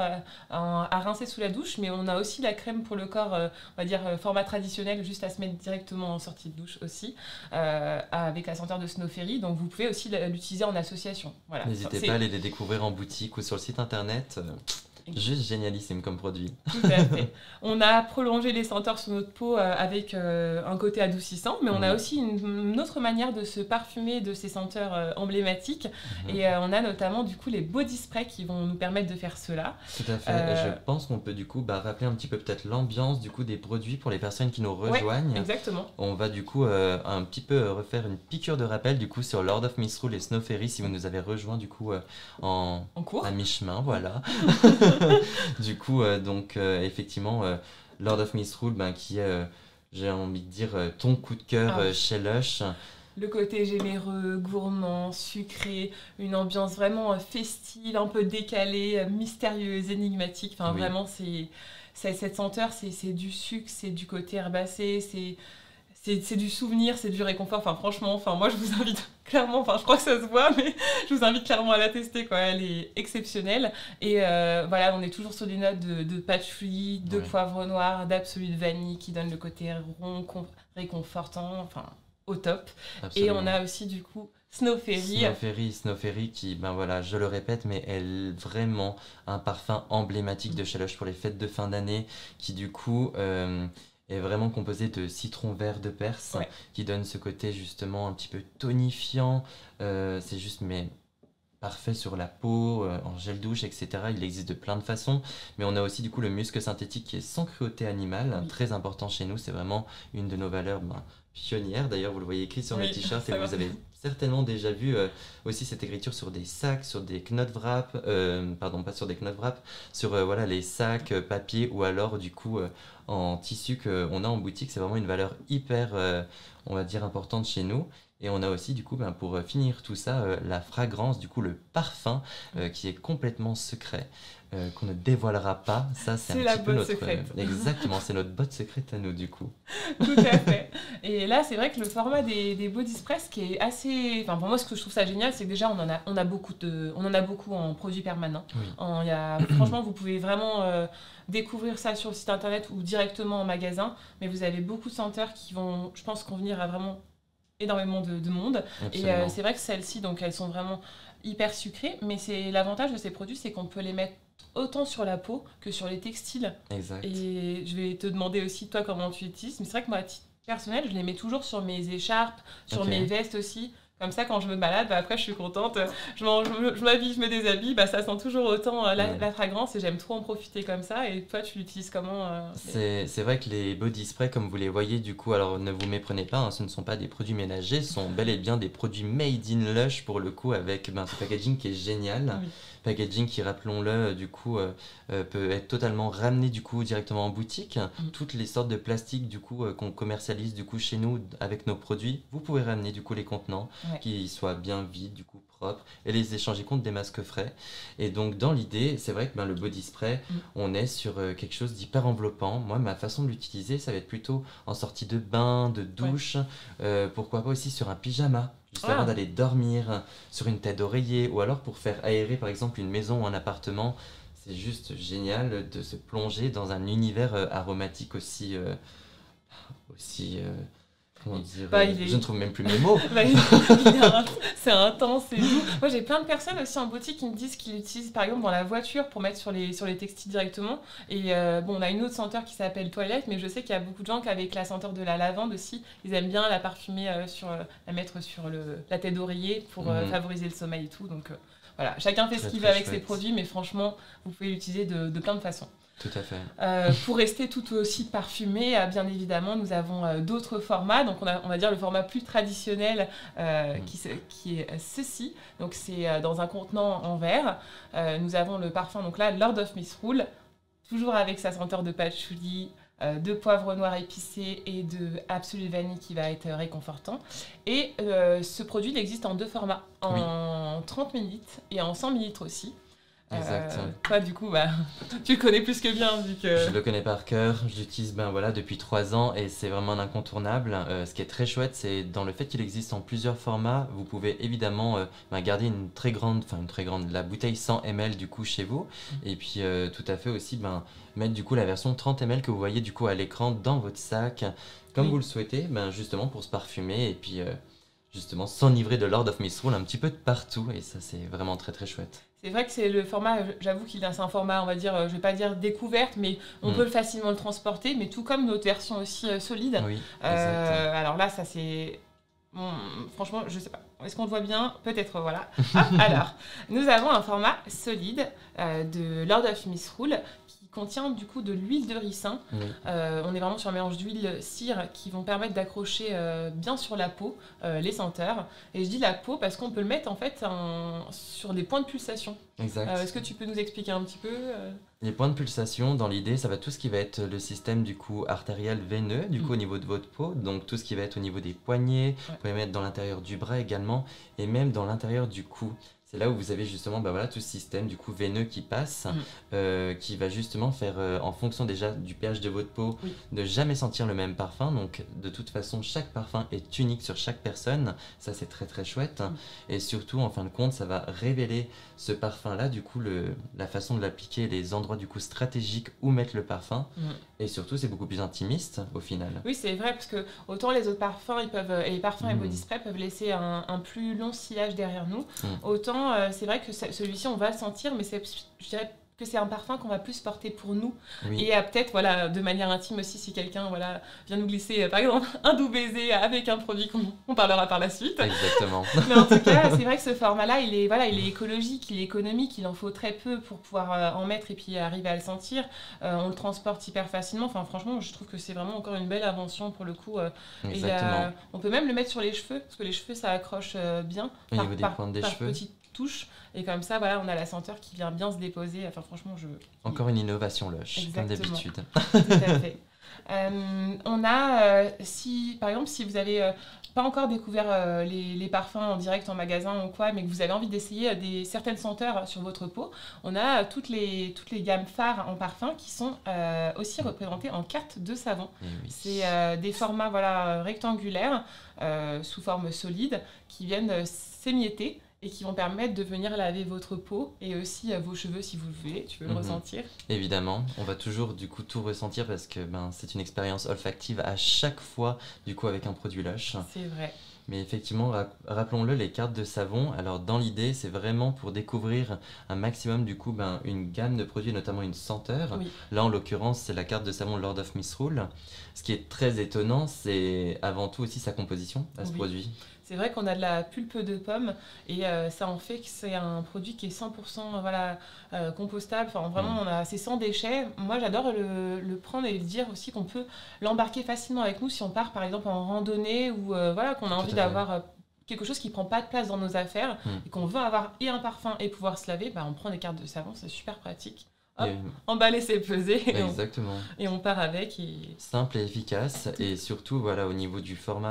à rincer sous la douche, mais on a aussi la crème pour le corps, on va dire format traditionnel, juste à se mettre directement en sortie de douche aussi, avec la senteur de Snow Fairy. Donc vous pouvez aussi l'utiliser en association. Voilà. N'hésitez pas à aller les découvrir en boutique ou sur le site internet. Juste génialissime comme produit. Tout à fait. On a prolongé les senteurs sur notre peau avec un côté adoucissant, mais on a aussi une autre manière de se parfumer de ces senteurs emblématiques. Et on a notamment du coup les body sprays qui vont nous permettre de faire cela. Tout à fait. Et je pense qu'on peut du coup rappeler un petit peu peut-être l'ambiance du coup des produits pour les personnes qui nous rejoignent. Ouais, exactement. On va du coup un petit peu refaire une piqûre de rappel du coup sur Lord of Misrule et Snow Fairy si vous nous avez rejoint du coup en cours à mi-chemin, voilà. Du coup, effectivement, Lord of Misrule, qui est, j'ai envie de dire, ton coup de cœur chez Lush. Le côté généreux, gourmand, sucré, une ambiance vraiment festive, un peu décalée, mystérieuse, énigmatique. Enfin, vraiment, cette senteur, c'est du sucre, c'est du côté herbacé, c'est du souvenir, c'est du réconfort. Enfin, franchement, moi, je vous invite clairement, je crois que ça se voit, mais je vous invite clairement à la tester, quoi. Elle est exceptionnelle. Et voilà, on est toujours sur des notes de patchouli, de poivre noir, d'absolute vanille qui donne le côté rond, réconfortant, enfin, au top. Absolument. Et on a aussi, du coup, Snow Fairy. Snow Fairy qui, voilà, je le répète, mais elle vraiment un parfum emblématique de chez Lush pour les fêtes de fin d'année qui, du coup... est vraiment composé de citron vert de Perse qui donne ce côté justement un petit peu tonifiant. C'est juste parfait sur la peau, en gel douche, etc. Il existe de plein de façons, mais on a aussi du coup le musc synthétique qui est sans cruauté animale, Oui. très important chez nous, c'est vraiment une de nos valeurs pionnières. D'ailleurs, vous le voyez écrit sur le Oui, t-shirt et ça va. vous avez certainement déjà vu aussi cette écriture sur des sacs, sur des knot-wrap, pardon, pas sur des knot-wrap, sur voilà, les sacs, papier ou alors du coup en tissu qu'on a en boutique. C'est vraiment une valeur hyper, on va dire, importante chez nous. Et on a aussi, du coup, pour finir tout ça, la fragrance, du coup, le parfum qui est complètement secret, qu'on ne dévoilera pas. Ça, c'est C'est un la petit peu botte notre. secrète. Exactement, c'est notre botte secrète à nous, du coup. Tout à fait. Et là, c'est vrai que le format des body sprays, qui est assez... Enfin, pour moi, ce que je trouve ça génial, c'est que déjà, on en a beaucoup en produits permanents. Oui. Franchement, vous pouvez vraiment découvrir ça sur le site internet ou directement en magasin. Mais vous avez beaucoup de senteurs qui vont, je pense, convenir à vraiment énormément de monde. Absolument. Et c'est vrai que celles-ci, donc, elles sont vraiment hyper sucrées. Mais l'avantage de ces produits, c'est qu'on peut les mettre autant sur la peau que sur les textiles. Exact. Et je vais te demander aussi, toi, comment tu utilises. Mais c'est vrai que moi, à titre personnel, je les mets toujours sur mes écharpes, sur Ok. mes vestes aussi. Comme ça, quand je me balade, après, je suis contente. Je m'habille, je me déshabille. Ça sent toujours autant la fragrance et j'aime trop en profiter comme ça. Et toi, tu l'utilises comment C'est vrai que les body sprays, comme vous les voyez, du coup, alors ne vous méprenez pas, ce ne sont pas des produits ménagers, ce sont bel et bien des produits made in Lush pour le coup, avec ce packaging qui est génial. Oui. Packaging qui, rappelons-le, du coup, peut être totalement ramené du coup directement en boutique. Toutes les sortes de plastique du coup qu'on commercialise du coup chez nous avec nos produits, vous pouvez ramener du coup les contenants qui soient bien vides, du coup propres, et les échanger contre des masques frais. Et donc dans l'idée, c'est vrai que le body spray, on est sur quelque chose d'hyper enveloppant. Moi, ma façon de l'utiliser, ça va être plutôt en sortie de bain, de douche, pourquoi pas aussi sur un pyjama. Juste avant d'aller dormir, sur une tête d'oreiller, ou alors pour faire aérer par exemple une maison ou un appartement. C'est juste génial de se plonger dans un univers aromatique aussi... comment dire, je ne trouve même plus mes mots. C'est intense, c'est doux. Moi, j'ai plein de personnes aussi en boutique qui me disent qu'ils l'utilisent par exemple dans la voiture pour mettre sur les textiles directement. Et on a une autre senteur qui s'appelle Toilette, mais je sais qu'il y a beaucoup de gens qu'avec la senteur de la lavande aussi, ils aiment bien la parfumer, la mettre sur la tête d'oreiller pour favoriser le sommeil et tout. Donc voilà, chacun fait ce qu'il veut avec ses produits, mais franchement, vous pouvez l'utiliser de plein de façons. Tout à fait. Pour rester tout aussi parfumé, bien évidemment, nous avons d'autres formats. Donc, on va dire le format plus traditionnel qui est ceci. Donc, c'est dans un contenant en verre. Nous avons le parfum, donc là, Lord of Misrule, toujours avec sa senteur de patchouli, de poivre noir épicé et de Absolute Vanille qui va être réconfortant. Et ce produit, il existe en deux formats, en 30 ml et en 100 ml aussi. Exact. Toi, du coup, tu le connais plus que bien. Vu que... Je le connais par cœur, je l'utilise depuis 3 ans et c'est vraiment un incontournable. Ce qui est très chouette, c'est dans le fait qu'il existe en plusieurs formats. Vous pouvez évidemment garder une très grande, la bouteille 100 ml du coup chez vous. Et puis tout à fait aussi mettre du coup la version 30 ml que vous voyez du coup à l'écran dans votre sac, comme vous le souhaitez, justement pour se parfumer et puis justement s'enivrer de Lord of Misrule un petit peu de partout. Et ça, c'est vraiment très très chouette. C'est vrai que c'est le format, j'avoue qu'il c'est un format, on va dire, je vais pas dire découverte, mais on peut facilement le transporter, mais tout comme notre version aussi solide. Oui, alors là, ça c'est... Bon, franchement, je sais pas. Est-ce qu'on le voit bien? Peut-être, voilà. Alors, nous avons un format solide de Lord of Misrule qui contient du coup de l'huile de ricin. On est vraiment sur un mélange d'huile cire qui vont permettre d'accrocher bien sur la peau les senteurs. Et je dis la peau parce qu'on peut le mettre en fait sur des points de pulsation. Exact. Est-ce que tu peux nous expliquer un petit peu Les points de pulsation, dans l'idée, ça va tout ce qui va être le système du coup artériel veineux, du coup au niveau de votre peau, donc tout ce qui va être au niveau des poignets, vous pouvez mettre dans l'intérieur du bras également, et même dans l'intérieur du cou. C'est là où vous avez justement tout ce système du coup veineux qui passe, qui va justement faire, en fonction déjà du pH de votre peau, ne jamais sentir le même parfum. Donc de toute façon, chaque parfum est unique sur chaque personne. Ça, c'est très très chouette. Et surtout, en fin de compte, ça va révéler ce parfum-là, du coup, la façon de l'appliquer, les endroits du coup stratégiques où mettre le parfum. Et surtout, c'est beaucoup plus intimiste au final. Oui, c'est vrai, parce que autant les autres parfums, les parfums et body spray peuvent laisser un plus long sillage derrière nous, autant c'est vrai que celui-ci, on va le sentir, mais c'est, je dirais, que c'est un parfum qu'on va plus porter pour nous. Oui. Et peut-être, voilà, de manière intime aussi, si quelqu'un voilà, vient nous glisser, par exemple, un doux baiser avec un produit qu'on parlera par la suite. Exactement. Mais en tout cas, c'est vrai que ce format-là, il est écologique, il est économique, il en faut très peu pour pouvoir en mettre et puis arriver à le sentir. On le transporte hyper facilement. Enfin, franchement, je trouve que c'est vraiment encore une belle invention pour le coup. Exactement. Et on peut même le mettre sur les cheveux, parce que les cheveux, ça accroche bien Au niveau des pointes des cheveux. petites touches. Et comme ça, voilà, on a la senteur qui vient bien se déposer. Enfin, franchement, Encore une innovation Lush, comme d'habitude. Tout à fait. On a, par exemple, si vous n'avez pas encore découvert les parfums en direct en magasin ou quoi, mais que vous avez envie d'essayer certaines senteurs sur votre peau, on a toutes les gammes phares en parfum qui sont aussi représentées en cartes de savon. Oui. C'est des formats voilà, rectangulaires sous forme solide qui viennent s'émietter et qui vont permettre de venir laver votre peau et aussi vos cheveux si vous le voulez, tu veux le ressentir. Évidemment, on va toujours du coup tout ressentir parce que c'est une expérience olfactive à chaque fois du coup avec un produit Lush. C'est vrai. Mais effectivement, rappelons-le, les cartes de savon, alors dans l'idée, c'est vraiment pour découvrir un maximum du coup une gamme de produits, notamment une senteur. Oui. Là en l'occurrence, c'est la carte de savon Lord of Misrule. Ce qui est très étonnant, c'est avant tout aussi sa composition à ce produit. C'est vrai qu'on a de la pulpe de pomme et ça en fait que c'est un produit qui est 100% voilà, compostable. Enfin, vraiment, c'est sans déchets. Moi, j'adore le prendre et le dire aussi qu'on peut l'embarquer facilement avec nous si on part, par exemple, en randonnée ou voilà, qu'on a envie d'avoir quelque chose qui ne prend pas de place dans nos affaires et qu'on veut avoir et un parfum et pouvoir se laver. On prend des cartes de savon, c'est super pratique. Hop, emballer, c'est peser. Exactement. Et on part avec. Simple et efficace. Et surtout, voilà, au niveau du format,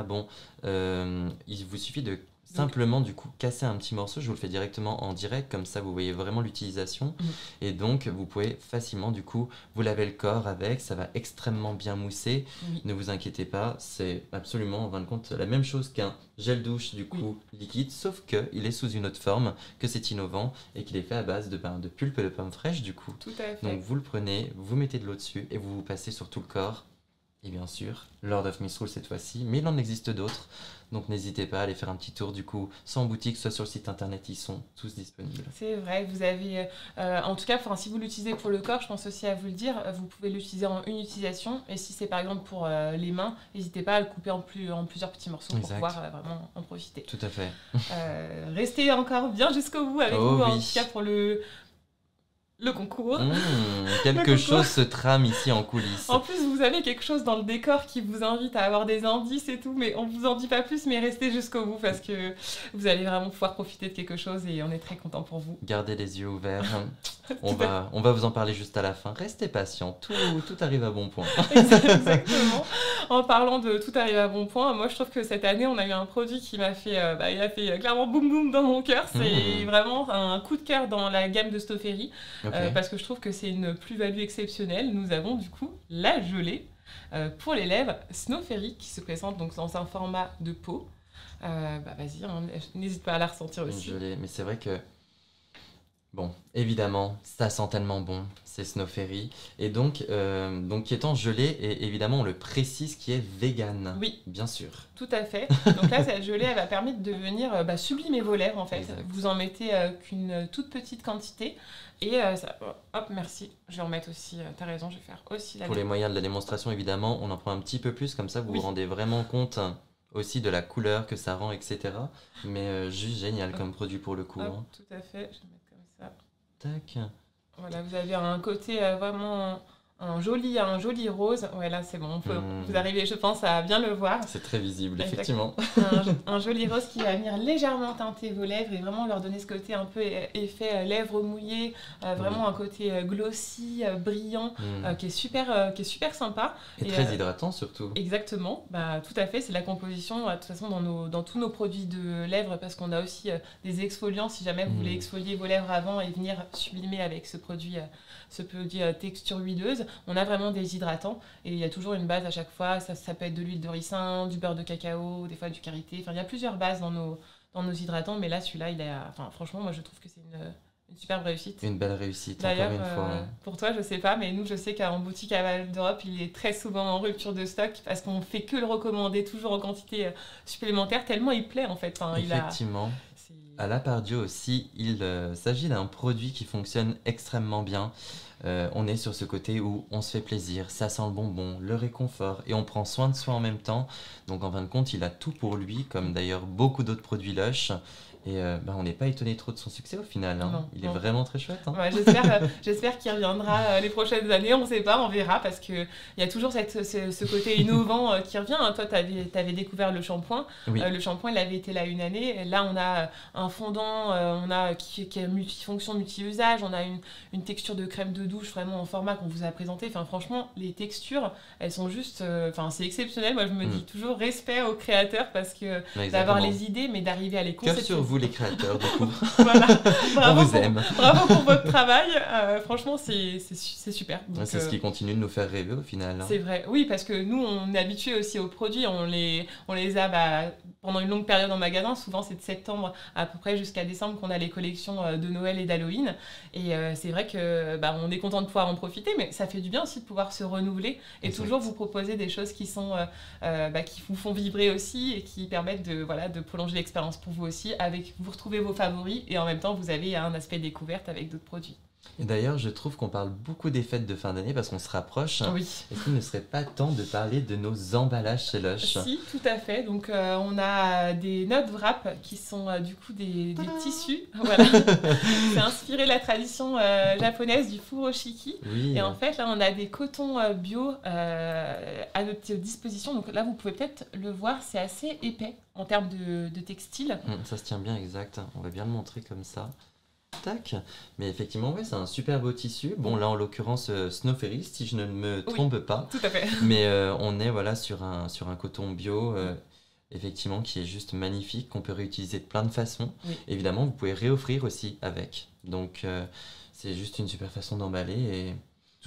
il vous suffit de simplement du coup casser un petit morceau. Je vous le fais directement en direct, comme ça vous voyez vraiment l'utilisation. Et donc vous pouvez facilement du coup vous laver le corps avec, ça va extrêmement bien mousser. Ne vous inquiétez pas, c'est absolument en fin de compte la même chose qu'un gel douche du coup liquide, sauf qu'il est sous une autre forme, que c'est innovant et qu'il est fait à base de pulpe de pomme fraîche du coup. Tout à fait. Donc vous le prenez, vous mettez de l'eau dessus et vous passez sur tout le corps. Et bien sûr, Lord of Misrule cette fois-ci, mais il en existe d'autres. Donc n'hésitez pas à aller faire un petit tour du coup, soit en boutique, soit sur le site internet, ils sont tous disponibles. C'est vrai, vous avez, en tout cas, si vous l'utilisez pour le corps, je pense aussi à vous le dire, vous pouvez l'utiliser en une utilisation. Et si c'est par exemple pour les mains, n'hésitez pas à le couper en plusieurs petits morceaux pour pouvoir vraiment en profiter. Tout à fait. Restez encore bien jusqu'au bout avec nous, en tout cas pour le concours. Quelque chose se trame ici en coulisses. En plus, vous avez quelque chose dans le décor qui vous invite à avoir des indices et tout, mais on vous en dit pas plus, mais restez jusqu'au bout parce que vous allez vraiment pouvoir profiter de quelque chose et on est très content pour vous. Gardez les yeux ouverts. On va vous en parler juste à la fin. Restez patient, tout arrive à bon point. Exactement. En parlant de tout arrive à bon point, moi je trouve que cette année on a eu un produit qui m'a fait, il a fait clairement boum boum dans mon cœur. C'est vraiment un coup de cœur dans la gamme de Snowferry. Parce que je trouve que c'est une plus-value exceptionnelle. Nous avons du coup la gelée pour les lèvres Snowferry qui se présente donc dans un format de peau. Vas-y, n'hésite pas à la ressentir aussi. Une gelée, mais c'est vrai que évidemment, ça sent tellement bon, c'est Snowferry. Et donc qui étant gelée, et évidemment, on le précise, qui est vegan. Oui. Bien sûr. Tout à fait. Donc là, cette gelée, elle va permettre de venir sublimer vos lèvres, en fait. Exact. Vous en mettez qu'une toute petite quantité. Et hop, merci. Je vais en mettre aussi, t'as raison, je vais faire aussi la... Pour les moyens de la démonstration, évidemment, on en prend un petit peu plus, comme ça, vous vous rendez vraiment compte aussi de la couleur que ça rend, etc. Mais juste génial comme produit pour le coup. Hop, tout à fait. Je vais mettre comme ça. Tac. Voilà, vous avez un côté vraiment un joli rose. Ouais, là c'est bon, vous arrivez, je pense, à bien le voir. C'est très visible, effectivement. Un joli rose qui va venir légèrement teinter vos lèvres et vraiment leur donner ce côté un peu effet lèvres mouillées, vraiment un côté glossy, brillant, qui est super sympa. Et très hydratant surtout. Exactement, tout à fait, c'est la composition, de toute façon, dans tous nos produits de lèvres, parce qu'on a aussi des exfoliants, si jamais vous voulez exfolier vos lèvres avant et venir sublimer avec ce produit texture huileuse. On a vraiment des hydratants et il y a toujours une base à chaque fois. Ça peut être de l'huile de ricin, du beurre de cacao, des fois du karité. Enfin, il y a plusieurs bases dans nos hydratants, mais là, celui-là, franchement, moi, je trouve que c'est une superbe réussite. Une belle réussite, d'ailleurs, encore une fois. Pour toi, je sais pas, mais nous, je sais qu'en boutique à Val d'Europe, il est très souvent en rupture de stock parce qu'on fait que le recommander toujours en quantité supplémentaire, tellement il plaît en fait. Effectivement. À la Pardieu aussi, il s'agit d'un produit qui fonctionne extrêmement bien. On est sur ce côté où on se fait plaisir, ça sent le bonbon, le réconfort et on prend soin de soi en même temps. Donc en fin de compte, il a tout pour lui, comme d'ailleurs beaucoup d'autres produits Lush. Et on n'est pas étonné trop de son succès au final, hein. Non, Il est non. vraiment très chouette, hein. Ouais, j'espère qu'il reviendra les prochaines années, on ne sait pas, on verra, parce qu'il y a toujours ce côté innovant qui revient, hein. Toi, tu avais découvert le shampoing. Oui, Le shampoing, il avait été là une année. Et là, on a un fondant qui a multifonction, multi-usage. On a une texture de crème de douche vraiment en format qu'on vous a présenté. Enfin, franchement, les textures, elles sont juste... c'est exceptionnel. Moi, je me dis toujours respect aux créateurs, parce que d'avoir les idées, mais d'arriver à les cœur conceptualiser. sur vous les créateurs, du coup. Voilà. On vous aime. Bravo pour votre travail. Franchement, c'est super. Donc, C'est ce qui continue de nous faire rêver au final, hein. c'est vrai. Oui, parce que nous, on est habitués aussi aux produits. On les a pendant une longue période en magasin. Souvent, c'est de septembre à peu près jusqu'à décembre qu'on a les collections de Noël et d'Halloween. Et c'est vrai que on est content de pouvoir en profiter, mais ça fait du bien aussi de pouvoir se renouveler et Exact. toujours vous proposer des choses qui sont qui vous font vibrer aussi et qui permettent de prolonger l'expérience pour vous aussi. Vous retrouvez vos favoris et en même temps, vous avez un aspect découverte avec d'autres produits. Et d'ailleurs, je trouve qu'on parle beaucoup des fêtes de fin d'année parce qu'on se rapproche. Oui. Est-ce qu'il ne serait pas temps de parler de nos emballages chez Lush? Si, tout à fait. Donc, on a des notes wrap qui sont du coup des tissus. Voilà. C'est inspiré de la tradition japonaise du furoshiki. Oui. Et en fait, là, on a des cotons bio à notre disposition. Donc là, vous pouvez peut-être le voir, c'est assez épais en termes de textile. Ça se tient bien, exact. On va bien le montrer comme ça. Tac. Mais effectivement, ouais, c'est un super beau tissu. Bon, là, en l'occurrence, Snow Fairy, si je ne me trompe pas. Tout à fait. Mais on est voilà, sur un coton bio, effectivement, qui est juste magnifique, qu'on peut réutiliser de plein de façons. Oui. Évidemment, vous pouvez réoffrir aussi avec. Donc, c'est juste une super façon d'emballer. Et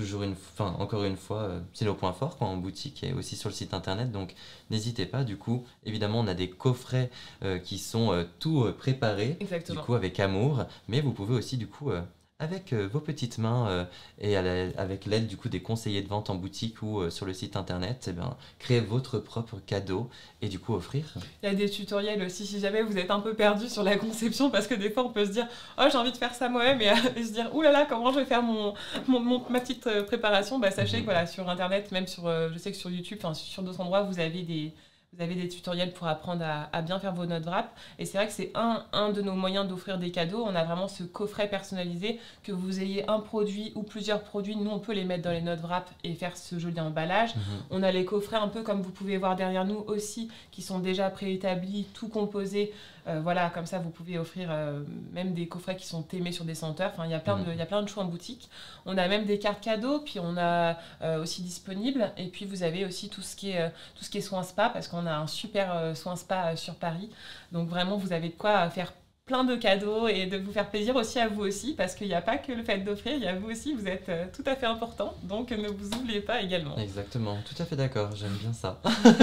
encore une fois, c'est nos points forts en boutique et aussi sur le site internet. Donc, n'hésitez pas. Du coup, évidemment, on a des coffrets qui sont tout préparés. Exactement. Du coup, avec amour. Mais vous pouvez aussi, du coup... avec vos petites mains et avec l'aide du coup des conseillers de vente en boutique ou sur le site internet, créer votre propre cadeau et du coup offrir. Il y a des tutoriels aussi si jamais vous êtes un peu perdu sur la conception, parce que des fois on peut se dire oh j'ai envie de faire ça moi-même et se dire oulala comment je vais faire ma petite préparation. Sachez que voilà, sur internet, même je sais que sur YouTube, sur d'autres endroits, vous avez des tutoriels pour apprendre à bien faire vos notes wrap. Et c'est vrai que c'est un de nos moyens d'offrir des cadeaux. On a vraiment ce coffret personnalisé, que vous ayez un produit ou plusieurs produits. Nous, on peut les mettre dans les notes wrap et faire ce joli emballage. On a les coffrets un peu comme vous pouvez voir derrière nous aussi, qui sont déjà préétablis, tout composés. Voilà, comme ça, vous pouvez offrir même des coffrets qui sont aimés sur des senteurs. Enfin, il y a plein de choix en boutique. On a même des cartes cadeaux, puis on a aussi disponible. Et puis, vous avez aussi tout ce qui est soins spa, parce qu'on a un super soin spa sur Paris. Donc, vraiment, vous avez de quoi faire plein de cadeaux et de vous faire plaisir aussi à vous aussi, parce qu'il n'y a pas que le fait d'offrir, il y a vous aussi, vous êtes tout à fait important, donc ne vous oubliez pas également. Exactement, tout à fait d'accord, j'aime bien ça.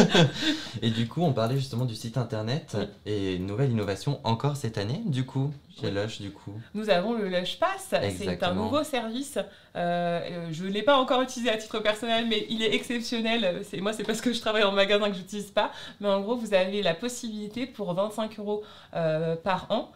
Et du coup, on parlait justement du site internet et nouvelle innovation encore cette année, du coup, chez Lush, du coup. Nous avons le Lush Pass, c'est un nouveau service. Je ne l'ai pas encore utilisé à titre personnel, mais il est exceptionnel. Moi, c'est parce que je travaille en magasin que je n'utilise pas. Mais en gros, vous avez la possibilité pour 25 € par an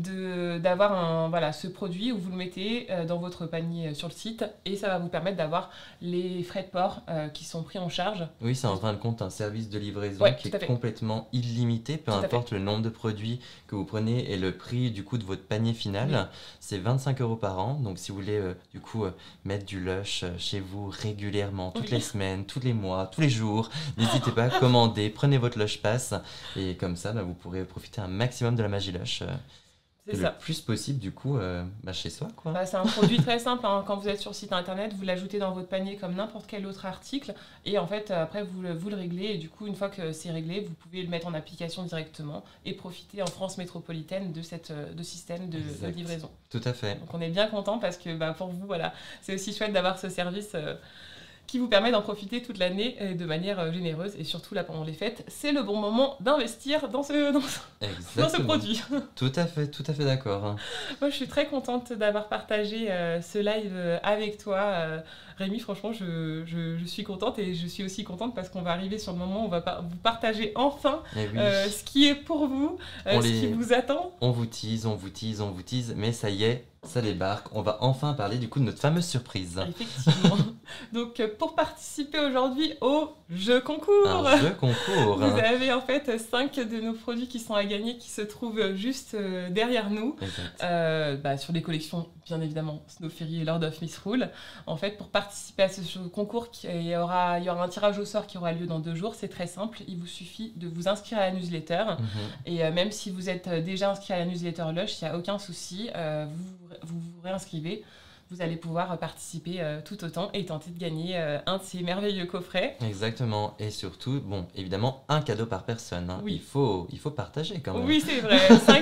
d'avoir ce produit où vous le mettez dans votre panier sur le site et ça va vous permettre d'avoir les frais de port qui sont pris en charge. Oui, c'est en fin de compte un service de livraison qui est complètement illimité, peu importe le nombre de produits que vous prenez et le prix du coup de votre panier final. Oui. C'est 25 € par an. Donc si vous voulez du coup mettre du Lush chez vous régulièrement, toutes les semaines, tous les mois, tous les jours, n'hésitez pas à commander, prenez votre Lush Pass et comme ça vous pourrez profiter un maximum de la magie Lush. Le plus possible du coup chez soi quoi. C'est un produit très simple, hein. Quand vous êtes sur le site internet, vous l'ajoutez dans votre panier comme n'importe quel autre article et en fait après vous le réglez et du coup une fois que c'est réglé vous pouvez le mettre en application directement et profiter en France métropolitaine de système de livraison. Tout à fait. Donc on est bien content parce que pour vous voilà, c'est aussi chouette d'avoir ce service qui vous permet d'en profiter toute l'année de manière généreuse et surtout là pendant les fêtes, c'est le bon moment d'investir dans ce produit. Tout à fait d'accord. Moi je suis très contente d'avoir partagé ce live avec toi. Rémi, franchement, je suis contente et je suis aussi contente parce qu'on va arriver sur le moment où on va vous partager enfin ce qui est pour vous, ce qui vous attend. On vous tease, mais ça y est, ça débarque. On va enfin parler du coup de notre fameuse surprise. Effectivement. Donc pour participer aujourd'hui au jeu concours. Un jeu concours. Vous avez en fait 5 de nos produits qui sont à gagner qui se trouvent juste derrière nous. Sur des collections bien évidemment Snow Ferry et Lord of Misrule. En fait pour participer à ce jeu concours, il y aura un tirage au sort qui aura lieu dans 2 jours. C'est très simple. Il vous suffit de vous inscrire à la newsletter. Et même si vous êtes déjà inscrit à la newsletter Lush, il n'y a aucun souci. Vous réinscrivez, vous allez pouvoir participer tout autant et tenter de gagner un de ces merveilleux coffrets. Exactement, et surtout, bon, évidemment, un cadeau par personne. Hein. Oui. Il faut partager quand même. Oui, c'est vrai.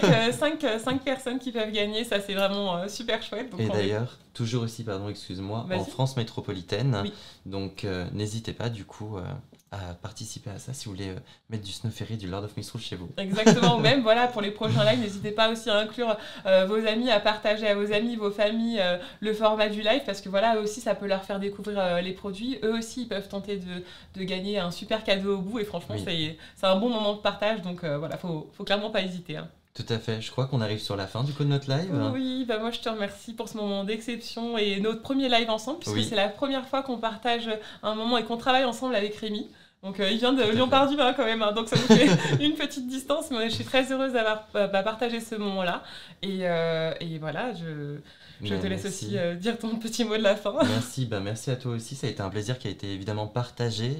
5 personnes qui peuvent gagner, ça c'est vraiment super chouette. Donc et d'ailleurs, toujours aussi, excuse-moi, en France métropolitaine. Oui. Donc n'hésitez pas du coup à participer à ça si vous voulez mettre du Snow Ferry, du Lord of Misrule chez vous. Exactement, ou même voilà, pour les prochains lives, n'hésitez pas aussi à inclure vos amis, à partager à vos amis, vos familles le format du live, parce que voilà, eux aussi ça peut leur faire découvrir les produits, eux aussi ils peuvent tenter de gagner un super cadeau au bout, et franchement c'est un bon moment de partage, donc voilà, faut clairement pas hésiter. Hein. Tout à fait, je crois qu'on arrive sur la fin du coup de notre live. Oui, moi je te remercie pour ce moment d'exception et notre premier live ensemble, puisque c'est la première fois qu'on partage un moment et qu'on travaille ensemble avec Rémi. Donc il vient de Lyon-Pardieu quand même, hein, donc ça nous fait une petite distance, mais je suis très heureuse d'avoir partagé ce moment-là. Et voilà, je te laisse aussi dire ton petit mot de la fin. Merci à toi aussi, ça a été un plaisir qui a été évidemment partagé.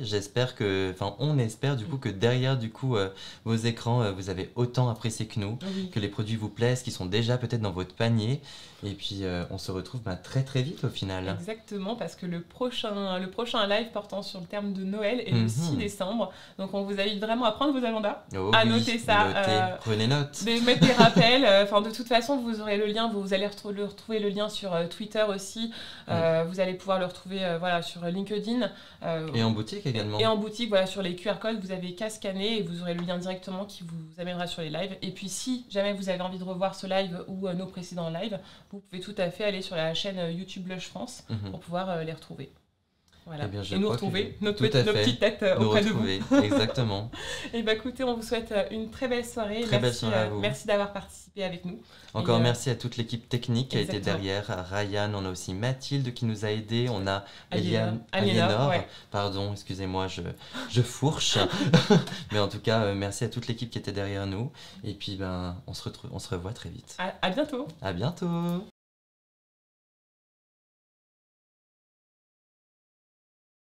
On espère du coup que derrière du coup vos écrans, vous avez autant apprécié que nous, que les produits vous plaisent, qui sont déjà peut-être dans votre panier. Et puis on se retrouve très très vite au final. Exactement, parce que le prochain live portant sur le terme de Noël est le 6 décembre. Donc on vous invite vraiment à prendre vos agendas, à noter ça. Prenez note. Mettez des rappels. De toute façon, vous aurez le lien, vous allez retrouver le lien sur Twitter aussi. Vous allez pouvoir le retrouver sur LinkedIn. Et en boutique également. Et en boutique, sur les QR codes, vous avez qu'à scanner et vous aurez le lien directement qui vous amènera sur les lives. Et puis si jamais vous avez envie de revoir ce live ou nos précédents lives, vous pouvez tout à fait aller sur la chaîne YouTube Lush France pour pouvoir les retrouver. Voilà. Et nous retrouver, nos petites têtes auprès de vous. Exactement. Et écoutez, on vous souhaite une très belle soirée. Merci d'avoir participé avec nous. Encore merci à toute l'équipe technique qui a été derrière, à Ryan, on a aussi Mathilde qui nous a aidés, on a Aliénor. Pardon, excusez-moi, je fourche. Mais en tout cas, merci à toute l'équipe qui était derrière nous. Et puis, on se revoit très vite. À bientôt. À bientôt.